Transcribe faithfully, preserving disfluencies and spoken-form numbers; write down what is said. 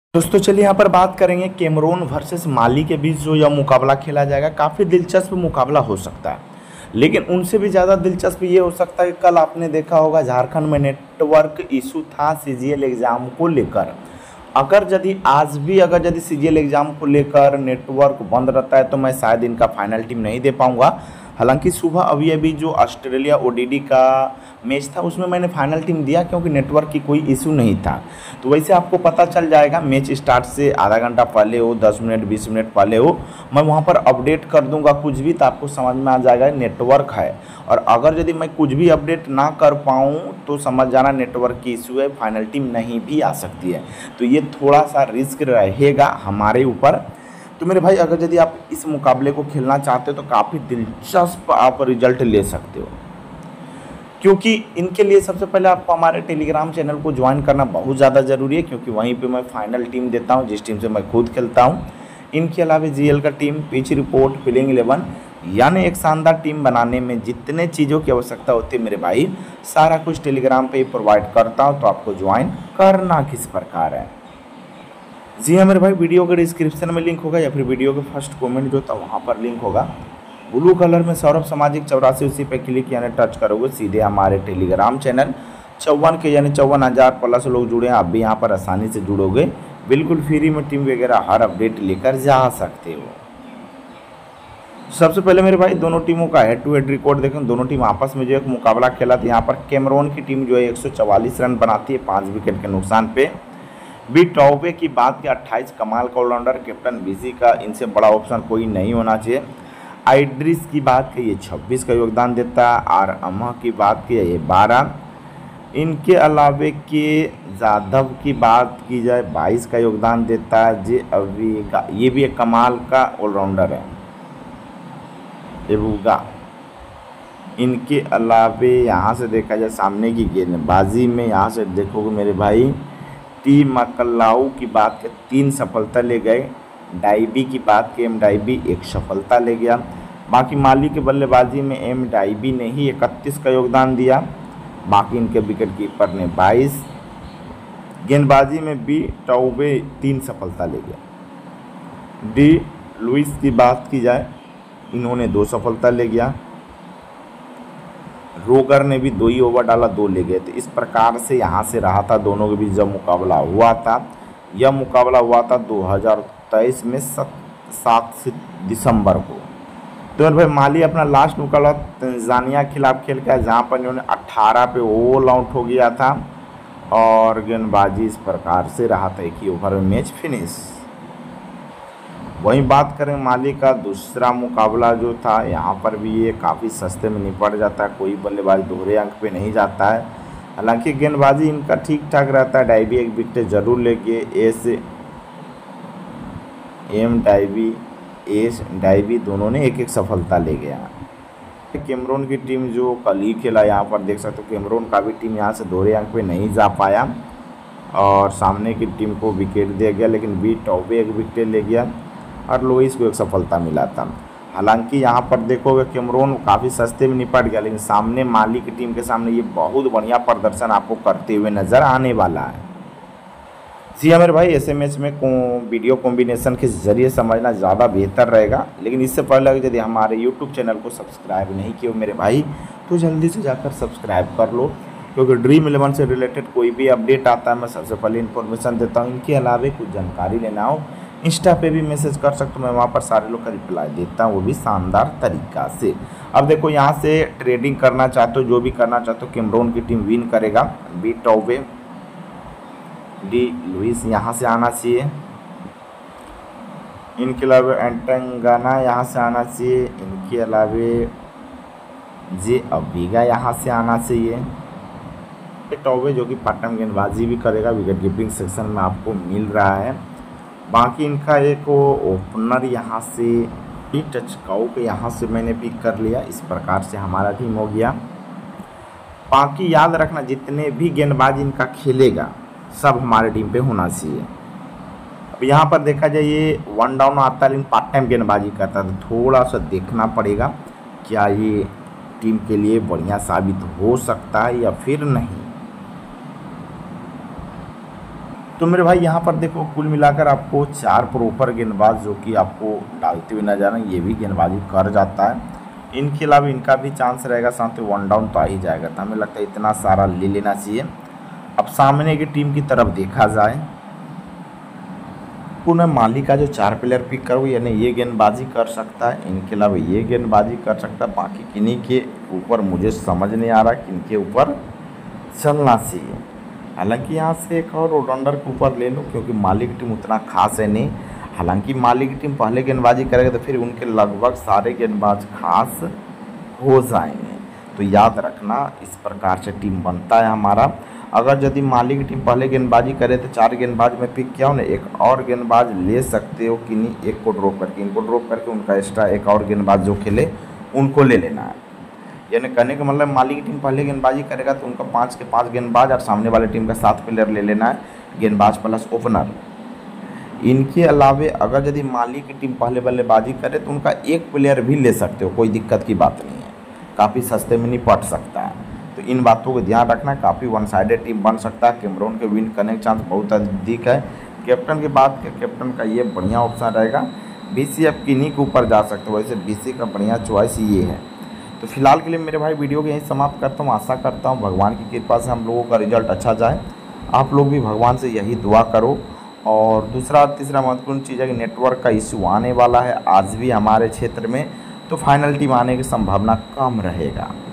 दोस्तों चलिए यहाँ पर बात करेंगे कैमरून वर्सेस माली के बीच जो यह मुकाबला खेला जाएगा। काफ़ी दिलचस्प मुकाबला हो सकता है, लेकिन उनसे भी ज़्यादा दिलचस्प ये हो सकता है कि कल आपने देखा होगा झारखंड में नेटवर्क इशू था सीजीएल एग्ज़ाम को लेकर। अगर यदि आज भी अगर यदि सीजीएल एग्ज़ाम को लेकर नेटवर्क बंद रहता है तो मैं शायद इनका फाइनल टीम नहीं दे पाऊँगा। हालांकि सुबह अभी अभी जो ऑस्ट्रेलिया ओडीडी का मैच था उसमें मैंने फाइनल टीम दिया क्योंकि नेटवर्क की कोई इशू नहीं था। तो वैसे आपको पता चल जाएगा मैच स्टार्ट से आधा घंटा पहले हो, दस मिनट बीस मिनट पहले हो, मैं वहां पर अपडेट कर दूंगा कुछ भी, तो आपको समझ में आ जाएगा नेटवर्क है। और अगर यदि मैं कुछ भी अपडेट ना कर पाऊँ तो समझ जाना नेटवर्क की इशू है, फाइनल टीम नहीं भी आ सकती है। तो ये थोड़ा सा रिस्क रहेगा हमारे ऊपर। तो मेरे भाई अगर यदि आप इस मुकाबले को खेलना चाहते हो तो काफ़ी दिलचस्प आप रिजल्ट ले सकते हो, क्योंकि इनके लिए सबसे पहले आपको हमारे टेलीग्राम चैनल को ज्वाइन करना बहुत ज़्यादा ज़रूरी है, क्योंकि वहीं पे मैं फाइनल टीम देता हूं जिस टीम से मैं खुद खेलता हूं। इनके अलावा जीएल का team, pitch report, playing eleven, यानी एक शानदार टीम बनाने में जितने चीज़ों की आवश्यकता होती है मेरे भाई, सारा कुछ टेलीग्राम पर ही प्रोवाइड करता हूँ। तो आपको ज्वाइन करना किस प्रकार है। जी हाँ मेरे भाई, वीडियो के डिस्क्रिप्शन में लिंक होगा या फिर वीडियो के फर्स्ट कमेंट जो था वहाँ पर लिंक होगा। ब्लू कलर में सौरभ सामाजिक चौरासी, उसी पे क्लिक यानी टच करोगे सीधे हमारे टेलीग्राम चैनल चौवन के यानी चौवन हज़ार प्लस लोग जुड़े हैं। आप भी यहाँ पर आसानी से जुड़ोगे, बिल्कुल फ्री में टीम वगैरह हर अपडेट लेकर जा सकते हो। सबसे पहले मेरे भाई दोनों टीमों का हेड टू हेड रिकॉर्ड देखें। दोनों टीम आपस में जो एक मुकाबला खेला था, यहाँ पर कैमरून की टीम जो है एक सौ चवालीस रन बनाती है पाँच विकेट के नुकसान पे। बी टॉवे की बात की अट्ठाईस, कमाल का ऑलराउंडर, कैप्टन बीसी का इनसे बड़ा ऑप्शन कोई नहीं होना चाहिए। आइड्रिस की बात की ये छब्बीस का योगदान देता है, और अमा की बात की ये बारह। इनके अलावे के जाधव की बात की जाए बाईस का योगदान देता है। जे अवीगा ये भी एक कमाल का ऑलराउंडर है, एवुगा। इनके अलावे यहाँ से देखा जाए सामने की गेंदबाजी में, यहाँ से देखोगे मेरे भाई टी मकलाऊ की बात के तीन सफलता ले गए। डाइबी की बात की एम डाइबी एक सफलता ले गया। बाकी माली के बल्लेबाजी में एम डाइबी ने ही इकतीस का योगदान दिया। बाकी इनके विकेट कीपर ने बाईस। गेंदबाजी में बी टॉवे तीन सफलता ले गया। डी लुइस की बात की जाए, इन्होंने दो सफलता ले गया। रोगर ने भी दो ही ओवर डाला, दो ले गए। तो इस प्रकार से यहाँ से रहा था दोनों के बीच जब मुकाबला हुआ था। यह मुकाबला हुआ था दो हज़ार तेईस में सात दिसंबर को। तो भाई माली अपना लास्ट मुकाबला तंजानिया के खिलाफ खेल के, जहाँ पर इन्होंने अट्ठारह पे ऑल आउट हो गया था, और गेंदबाजी इस प्रकार से रहा था, एक ही ओवर में मैच फिनिश। वहीं बात करें माली का दूसरा मुकाबला जो था, यहाँ पर भी ये काफ़ी सस्ते में निपट जाता है, कोई बल्लेबाज दोहरे अंक पे नहीं जाता है। हालांकि गेंदबाजी इनका ठीक ठाक रहता है। डाइबी एक विकेट जरूर लेके, एस एम डाइबी एस डाइबी दोनों ने एक एक सफलता ले गया। कैमरून की टीम जो कल ही खेला, यहाँ पर देख सकते हो कैमरून का भी टीम यहाँ से दोहरे अंक पे नहीं जा पाया, और सामने की टीम को विकेट दिया गया, लेकिन बी टॉवे एक विकेट ले गया और लुइस को एक सफलता मिला था। हालांकि यहाँ पर देखोगे कैमरून काफ़ी सस्ते में निपट गया, लेकिन सामने माली की टीम के सामने ये बहुत बढ़िया प्रदर्शन आपको करते हुए नज़र आने वाला है। जी हाँ मेरे भाई, ऐसे मैच में वीडियो कॉम्बिनेशन के जरिए समझना ज़्यादा बेहतर रहेगा। लेकिन इससे पहले यदि हमारे यूट्यूब चैनल को सब्सक्राइब नहीं किए मेरे भाई तो जल्दी से जाकर सब्सक्राइब कर लो, क्योंकि ड्रीम इलेवन से रिलेटेड कोई भी अपडेट आता है मैं सबसे पहले इन्फॉर्मेशन देता हूँ। इनके अलावा कुछ जानकारी लेना हो इंस्टा पे भी मैसेज कर सकते हो, मैं वहाँ पर सारे लोग का रिप्लाई देता हूँ, वो भी शानदार तरीका से। अब देखो यहाँ से ट्रेडिंग करना चाहते हो, जो भी करना चाहते हो, कैमरून की टीम विन करेगा। बी टॉवे, डी लुइस यहाँ से आना चाहिए। इनके अलावा एंटंगाना यहाँ से आना चाहिए। इनके अलावा जे अवीगा यहाँ से आना चाहिए। टॉवे जो कि पार्ट टाइम गेंदबाजी भी करेगा, विकेट कीपिंग सेक्शन में आपको मिल रहा है। बाकी इनका एक ओपनर यहाँ से भी टच काउ के यहाँ से मैंने पिक कर लिया। इस प्रकार से हमारा टीम हो गया। बाकी याद रखना जितने भी गेंदबाज इनका खेलेगा सब हमारे टीम पे होना चाहिए। अब यहाँ पर देखा जाए ये वन डाउन आता है, लेकिन पार्ट टाइम गेंदबाजी करता है, तो थोड़ा सा देखना पड़ेगा क्या ये टीम के लिए बढ़िया साबित हो सकता है या फिर नहीं। तो मेरे भाई यहाँ पर देखो कुल मिलाकर आपको चार प्रॉपर गेंदबाज जो कि आपको डालते हुए नजर आए, ये भी गेंदबाजी कर जाता है। इनके अलावा इनका भी चांस रहेगा, साथ वन डाउन तो आ ही जाएगा। तो हमें लगता है इतना सारा ले लेना चाहिए। अब सामने की टीम की तरफ देखा जाए, पुनः माली का जो चार प्लेयर पिक करो, यानी ये गेंदबाजी कर सकता है, इनके अलावा ये गेंदबाजी कर सकता है। बाकी किन्हीं के ऊपर मुझे समझ नहीं आ रहा किनके ऊपर चलना चाहिए। हालांकि यहाँ से एक और ऑलराउंडर के ऊपर ले लो, क्योंकि माली की टीम उतना खास है नहीं। हालांकि माली की टीम पहले गेंदबाजी करेगा तो फिर उनके लगभग सारे गेंदबाज खास हो जाएंगे। तो याद रखना इस प्रकार से टीम बनता है हमारा। अगर यदि माली की टीम पहले गेंदबाजी करे तो चार गेंदबाज में पिक किया हो ना, एक और गेंदबाज ले सकते हो कि नहीं, एक को ड्रॉप करके, इनको ड्रॉप करके उनका एक्स्ट्रा एक और गेंदबाज जो खेले उनको ले लेना है। यानी कहने का मतलब माली की टीम पहले गेंदबाजी करेगा तो उनका पाँच के पाँच गेंदबाज और सामने वाले टीम का सात प्लेयर ले लेना है, गेंदबाज प्लस ओपनर। इनके अलावे अगर यदि माली की टीम पहले बल्लेबाजी करे तो उनका एक प्लेयर भी ले सकते हो, कोई दिक्कत की बात नहीं है, काफ़ी सस्ते में निपट सकता है। तो इन बातों को ध्यान रखना, काफ़ी वन साइडेड टीम बन सकता है। कैमरून के विन करने का चांस बहुत अधिक है। कैप्टन की बात के कैप्टन का ये बढ़िया ऑप्शन रहेगा, बीसी आप किन्हीं के ऊपर जा सकते हो, वैसे बीसी का बढ़िया चॉइस ये है। तो फिलहाल के लिए मेरे भाई वीडियो को यहीं समाप्त करता हूँ। आशा करता हूँ भगवान की कृपा से हम लोगों का रिजल्ट अच्छा जाए। आप लोग भी भगवान से यही दुआ करो। और दूसरा तीसरा महत्वपूर्ण चीज़ है कि नेटवर्क का इश्यू आने वाला है आज भी हमारे क्षेत्र में, तो फाइनल टीम आने की संभावना कम रहेगा।